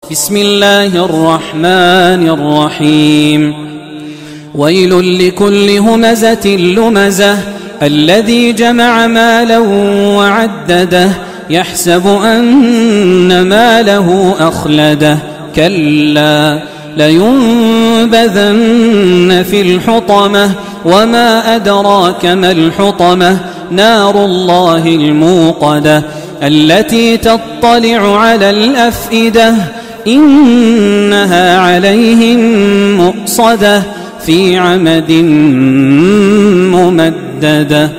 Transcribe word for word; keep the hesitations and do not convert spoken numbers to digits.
بسم الله الرحمن الرحيم ويل لكل همزة لمزة الذي جمع مالا وعدده يحسب أن ماله أخلده كلا لينبذن في الحطمة وما أدراك ما الحطمة نار الله الموقدة التي تطلع على الأفئدة إنها عليهم مؤصدة في عمد ممددة.